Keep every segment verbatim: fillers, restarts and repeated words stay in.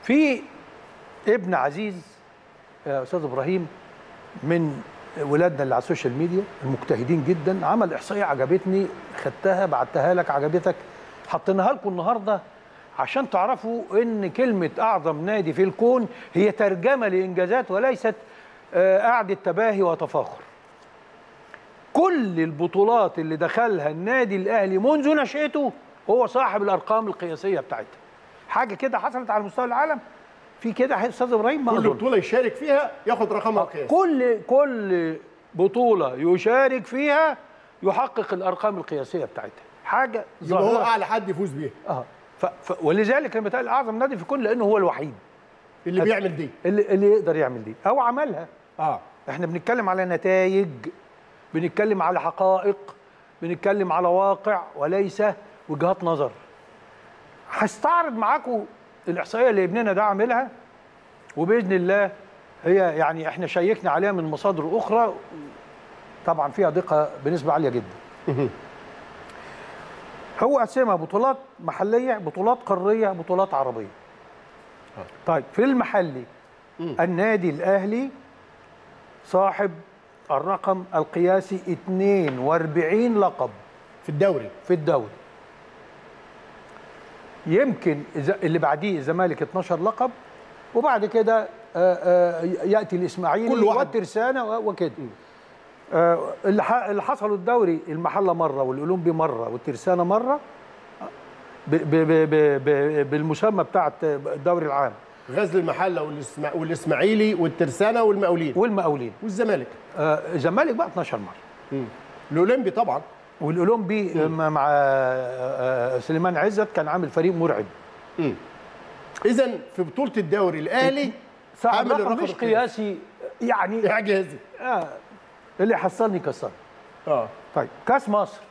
في ابن عزيز يا استاذ ابراهيم من ولادنا اللي على السوشيال ميديا المجتهدين جدا، عمل احصائيه عجبتني، خدتها بعتها لك عجبتك، حطيناها لكم النهارده عشان تعرفوا ان كلمه اعظم نادي في الكون هي ترجمه لانجازات وليست قعده تباهي وتفاخر. كل البطولات اللي دخلها النادي الاهلي منذ نشأته هو صاحب الارقام القياسيه بتاعتها. حاجه كده حصلت على مستوى العالم في كده يا استاذ ابراهيم؟ ما كل بطوله يشارك فيها ياخد رقمها القياسي. كل كل بطوله يشارك فيها يحقق الارقام القياسيه بتاعتها. حاجه يبقى هو اعلى حد يفوز بيها. اه ف... ف... ولذلك لما بتقال اعظم نادي في الكون لانه هو الوحيد اللي بيعمل دي، اللي, اللي يقدر يعمل دي او عملها. اه احنا بنتكلم على نتائج، بنتكلم على حقائق، بنتكلم على واقع وليس وجهات نظر. هستعرض معاكم الاحصائيه اللي ابننا ده عاملها، وباذن الله هي يعني احنا شيكنا عليها من مصادر اخرى طبعا فيها دقه بنسبه عاليه جدا. هو قسمها بطولات محليه، بطولات قاريه، بطولات عربيه. طيب في المحلي النادي الاهلي صاحب الرقم القياسي اثنين وأربعين لقب في الدوري في الدوري. يمكن اللي بعديه الزمالك اثناشر لقب، وبعد كده ياتي الاسماعيلي والترسانه وكده. اللي حصلوا الدوري المحله مره والاولمبي مره والترسانه مره بالمسمى بتاع الدوري العام. غزل المحله والاسماعيلي والترسانه والمقاولين والمقاولين والزمالك. آه الزمالك بقى اثناشر مره. امم الاولمبي طبعا، والاولمبي مع آه سليمان عزت كان عامل فريق مرعب. امم اذا في بطوله الدوري الاهلي عامل الرقم مش قياسي يعني اعجازي. آه اللي حصلني كسر. اه طيب كاس مصر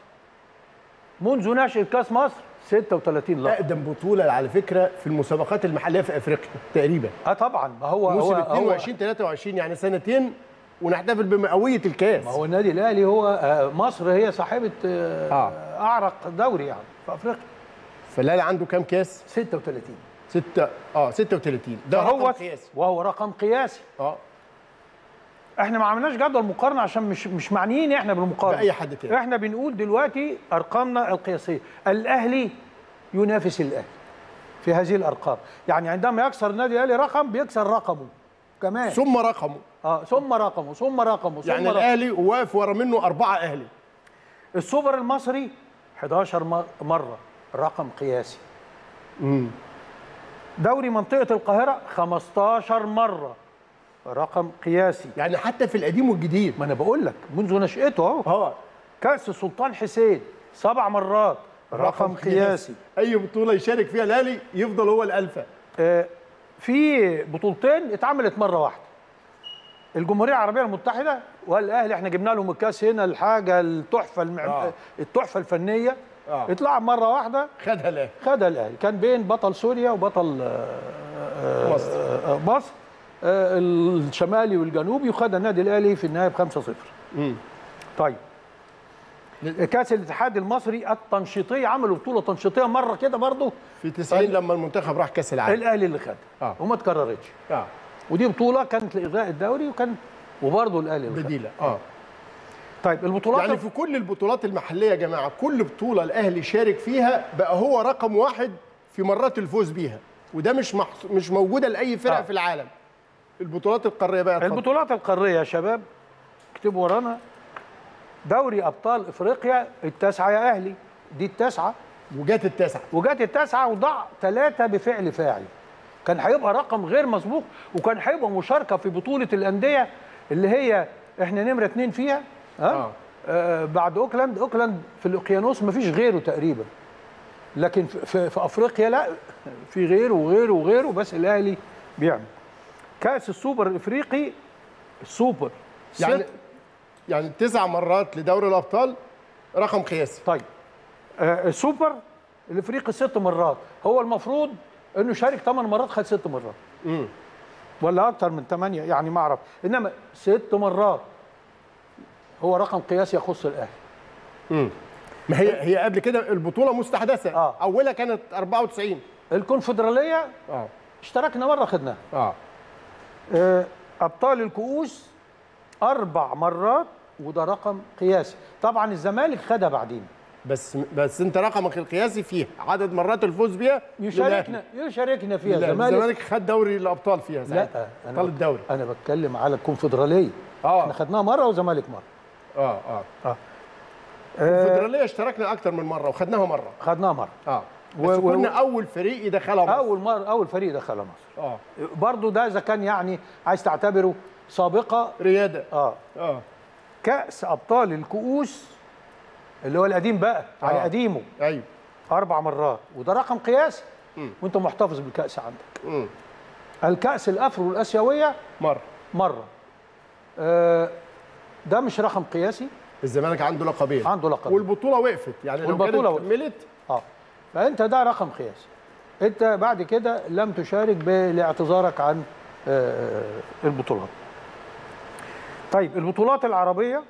منذ نشأة كاس مصر ستة وثلاثين لقب. اقدم بطوله على فكره في المسابقات المحليه في افريقيا تقريبا. اه طبعا ما هو موسم هو اثنين وعشرين ثلاثة وعشرين يعني سنتين ونحتفل بمئويه الكاس. ما هو النادي الاهلي هو آه مصر هي صاحبه آه آه. اعرق دوري يعني في افريقيا. فالاهلي عنده كام كاس؟ ستة وثلاثين. ستة اه ستة وثلاثين ده رقم قياسي وهو رقم قياسي. اه احنا ما عملناش جدول مقارنه عشان مش مش معنيين احنا بالمقارنه باي حد تاني. احنا بنقول دلوقتي ارقامنا القياسيه. الاهلي ينافس الاهلي في هذه الارقام، يعني عندما يكسر النادي الاهلي رقم بيكسر رقمه كمان ثم رقمه اه ثم رقمه ثم رقمه ثم يعني رقمه. الاهلي واقف ورا منه اربعه اهلي. السوبر المصري حداشر مره رقم قياسي. امم دوري منطقه القاهره خمستاشر مره رقم قياسي. يعني حتى في القديم والجديد. ما انا بقول لك منذ نشأته اهو. اه كاس السلطان حسين سبع مرات رقم, رقم قياسي. اي بطوله يشارك فيها الاهلي يفضل هو الالفه. آه في بطولتين اتعملت مره واحده، الجمهوريه العربيه المتحده والاهلي احنا جبنا لهم الكاس هنا الحاجه التحفه المعم... آه. التحفه الفنيه آه. اتلعب مره واحده خدها الاهلي خدها الاهلي كان بين بطل سوريا وبطل آه مصر آه مصر آه الشمالي والجنوبي، وخد النادي الاهلي في النهايه ب خمسة صفر. امم طيب كاس الاتحاد المصري التنشيطيه عملوا بطوله تنشيطيه مره كده برضه في تسعين لما المنتخب راح كاس العالم الاهلي اللي خدها آه. وما اتكررتش. اه ودي بطوله كانت لإلغاء الدوري وكان وبرضه الاهلي اللي بديله. اه طيب البطولات يعني في كل البطولات المحليه يا جماعه كل بطوله الاهلي شارك فيها بقى هو رقم واحد في مرات الفوز بيها، وده مش محص... مش موجوده لاي فرقه آه. في العالم. البطولات القاريه بقى اتفضل. البطولات القاريه يا شباب اكتبوا ورانا. دوري ابطال افريقيا التاسعه يا اهلي، دي التاسعه وجات التاسعه وجات التاسعه وضع ثلاثه بفعل فاعل. كان هيبقى رقم غير مسبوق، وكان هيبقى مشاركه في بطوله الانديه اللي هي احنا نمره اثنين فيها. ها آه. آه بعد اوكلاند، اوكلاند في الاوقيانوس ما فيش غيره تقريبا، لكن في, في, في افريقيا لا في غيره وغيره وغيره، بس الاهلي بيعمل. كاس السوبر الافريقي السوبر يعني يعني تسع مرات لدوري الابطال رقم قياسي. طيب آه السوبر الافريقي ست مرات، هو المفروض انه شارك ثمان مرات خد ست مرات. امم ولا اكتر من ثمانيه يعني ما اعرف، انما ست مرات هو رقم قياسي يخص الاهلي. امم ما هي هي قبل كده البطوله مستحدثه. آه. اولها كانت أربعة وتسعين. الكونفدراليه اه اشتركنا مره خدناها. اه آه، ابطال الكؤوس اربع مرات، وده رقم قياسي. طبعا الزمالك خدها بعدين، بس بس انت رقمك القياسي فيها عدد مرات الفوز بيها يشاركنا يشاركنا فيها الزمالك. الزمالك. الزمالك خد دوري الابطال فيها ساعتها. لا ابطال الدوري. انا بتكلم على الكونفدراليه. اه احنا خدناها مره والزمالك مره. اه اه اه الكونفدراليه اشتركنا اكتر من مره وخدناها مره. خدناها مره. اه و- بس و- كنا اول فريق يدخلها مصر. اول مره اول فريق دخلها مصر. اه برضو ده اذا كان يعني عايز تعتبره سابقه. رياده. اه اه كاس ابطال الكؤوس اللي هو القديم بقى على آه. قديمه ايوه. اربع مرات، وده رقم قياسي. مم. وانت محتفظ بالكاس عندك. مم. الكاس الافرو الاسيويه مره. مره. آه ده مش رقم قياسي. الزمالك عنده لقبين. عنده لقب. والبطوله وقفت يعني لو والبطولة كانت وقفت. كملت. اه فانت ده رقم قياسي. انت بعد كده لم تشارك لاعتذارك عن آه البطولات. طيب البطولات العربيه،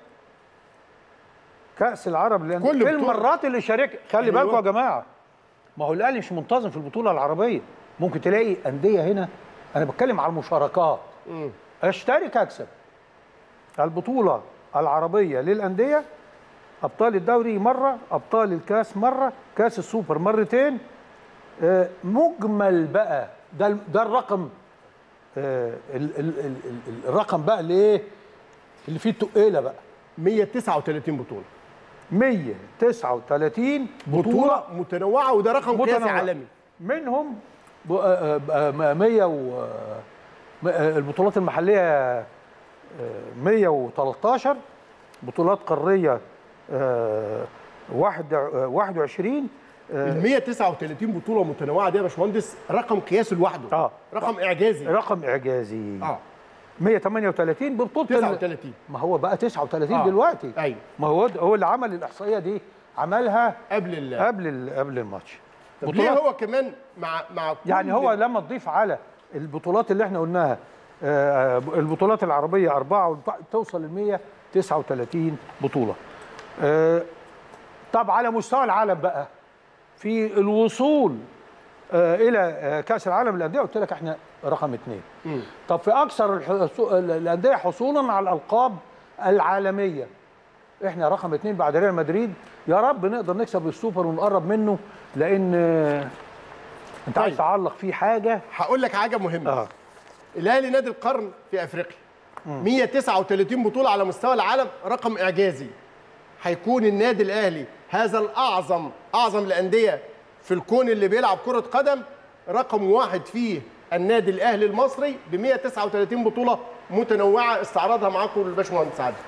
كاس العرب اللي كل في بطولة. المرات اللي شارك. خلي أيوة. بالكم يا جماعه، ما هو الاهلي مش منتظم في البطوله العربيه. ممكن تلاقي انديه هنا، انا بتكلم على المشاركات. مم. اشترك اكسب. البطوله العربيه للانديه، ابطال الدوري مره، ابطال الكاس مره، كاس السوبر مرتين. آه، مجمل بقى ده ده الرقم. آه، ال- ال- ال- ال- الرقم بقى اللي ايه اللي فيه التقيله بقى مية وتسعة وثلاثين بطوله. مية وتسعة وثلاثين بطوله, بطوله متنوعه وده رقم قياسي متنوعة. عالمي. منهم ب- آه، آه، مية و آه، م- آه، البطولات المحليه آه، مية وتلتاشر، بطولات قاريه آه، واحد آه، واحد وعشرين. ال مية وتسعة وثلاثين بطوله متنوعه دي يا باشمهندس رقم قياسي لوحده. اه رقم اعجازي. رقم اعجازي. اه مية وتمانية وتلاتين ببطوله تسعة ال- وثلاثين. ما هو بقى تسعة وتلاتين آه. دلوقتي. ايوه ما هو هو اللي عمل الاحصائيه دي، عملها قبل ال قبل ال- قبل الماتش. طب ليه هو كمان مع مع كل يعني هو لما تضيف على البطولات اللي احنا قلناها آه، البطولات العربيه اربعه والبتاع، توصل ل مية وتسعة وتلاتين بطوله. آه، طب على مستوى العالم بقى، في الوصول آه، الى آه، كاس العالم للانديه، قلت لك احنا رقم اثنين. مم. طب في اكثر الحصو- الانديه حصولا على الالقاب العالميه، احنا رقم اثنين بعد ريال مدريد. يا رب نقدر نكسب السوبر ونقرب منه، لان آه، انت طيب. عايز تعلق فيه حاجه. هقول لك حاجه مهمه. اه الاهلي نادي القرن في افريقيا. مية وتسعة وثلاثين بطوله على مستوى العالم رقم اعجازي. هيكون النادي الاهلي هذا الاعظم اعظم الانديه في الكون اللي بيلعب كره قدم، رقم واحد فيه النادي الاهلي المصري ب مية وتسعة وثلاثين بطوله متنوعه استعرضها معاكم الباشمهندس عادل.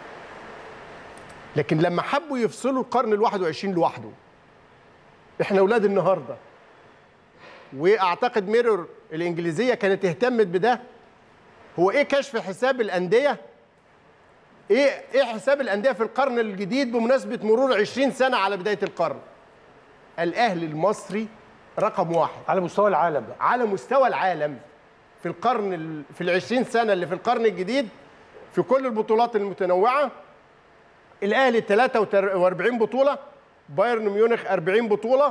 لكن لما حبوا يفصلوا القرن الواحد وعشرين لوحده، احنا اولاد النهارده، واعتقد ميرور الانجليزيه كانت اهتمت بده. هو ايه كشف حساب الانديه؟ ايه ايه حساب الانديه في القرن الجديد بمناسبه مرور عشرين سنه على بدايه القرن؟ الاهلي المصري رقم واحد على مستوى العالم بقى. على مستوى العالم في القرن ال... في العشرين سنه اللي في القرن الجديد، في كل البطولات المتنوعه. الاهلي ثلاثة وأربعين بطوله، بايرن ميونخ أربعين بطوله،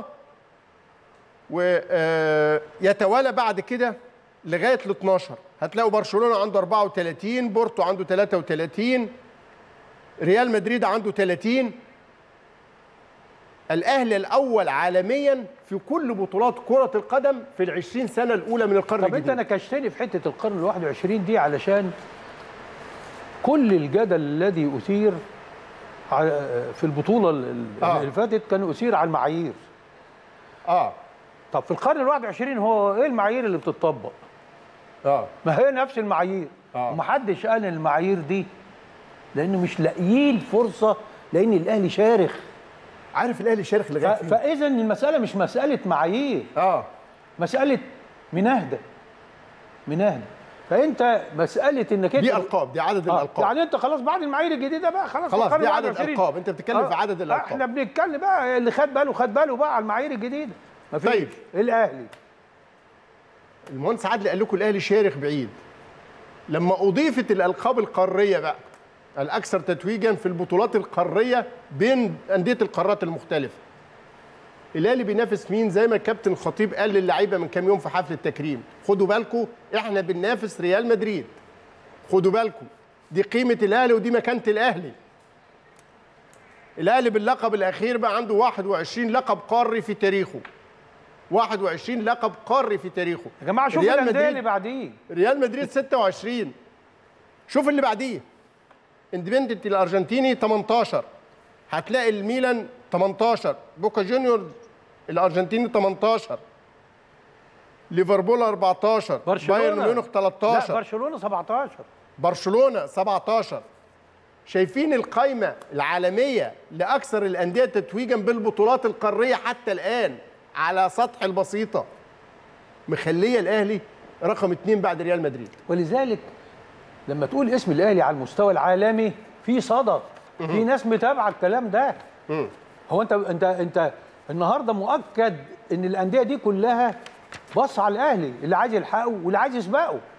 ويتوالى بعد كده لغايه ال اثناشر. هتلاقوا برشلونه عنده أربعة وثلاثين، بورتو عنده ثلاثة وثلاثين، ريال مدريد عنده ثلاثين. الاهلي الاول عالميا في كل بطولات كره القدم في العشرين سنه الاولى من القرن طب الجديد. انت نكشتني في حته القرن الواحد وعشرين دي، علشان كل الجدل الذي اثير على- في البطوله ال- آه. اللي فاتت كان اثير على المعايير. اه طب في القرن الواحد وعشرين هو ايه المعايير اللي بتطبق؟ اه ما هي نفس المعايير. آه. ومحدش قال المعايير دي، لانه مش لاقيين فرصه، لان الاهلي شارخ. عارف الاهلي شارخ ف- لغايه فين؟ فاذا المساله مش مساله معايير، اه مساله مناهده مناهده. فانت مساله انك انت دي القاب، دي عدد آه. الالقاب. يعني انت خلاص بعد المعايير الجديده بقى خلاص خلاص القرن دي الواحد عدد وعشرين. القاب، انت بتتكلم آه. في عدد الالقاب. احنا بنتكلم بقى اللي خد باله خد باله بقى على المعايير الجديده. مفيش. طيب. الاهلي المهندس عادل قال لكم الاهلي شارخ بعيد. لما اضيفت الالقاب القاريه بقى الاكثر تتويجا في البطولات القاريه بين انديه القارات المختلفه، الاهلي بينافس مين؟ زي ما الكابتن الخطيب قال للعيبه من كام يوم في حفل التكريم، خدوا بالكم احنا بننافس ريال مدريد. خدوا بالكم، دي قيمه الاهلي ودي مكانه الاهلي. الاهلي باللقب الاخير بقى عنده واحد وعشرين لقب قاري في تاريخه. واحد وعشرين لقب قاري في تاريخه. يا جماعه شوف الانديه اللي بعديه. ريال مدريد ستة وعشرين. شوف اللي بعديه. اندبندنت الارجنتيني تمنتاشر. هتلاقي الميلان تمنتاشر، بوكا جونيور الارجنتيني تمنتاشر، ليفربول اربعتاشر، بايرن ميونخ تلتاشر، لا برشلونه سبعتاشر، برشلونه سبعتاشر. شايفين القائمه العالميه لاكثر الانديه تتويجا بالبطولات القاريه حتى الان على سطح البسيطه، مخليه الاهلي رقم اثنين بعد ريال مدريد. ولذلك لما تقول اسم الاهلي على المستوى العالمي في صدى، في ناس متابعه الكلام ده. هو انت انت انت النهارده مؤكد ان الانديه دي كلها بص على الاهلي، اللي عايز يلحقه واللي عايز يسبقه.